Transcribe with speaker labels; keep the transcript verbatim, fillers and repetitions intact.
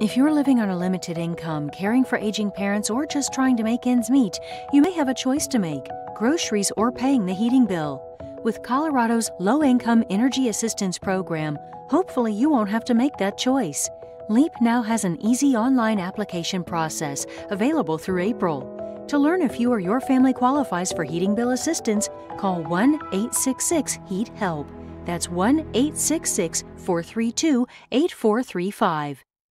Speaker 1: If you're living on a limited income, caring for aging parents, or just trying to make ends meet, you may have a choice to make: groceries or paying the heating bill. With Colorado's Low-Income Energy Assistance Program, hopefully you won't have to make that choice. LEAP now has an easy online application process available through April. To learn if you or your family qualifies for heating bill assistance, call one eight six six HEAT HELP. That's one eight six six, four three two, eight four three five.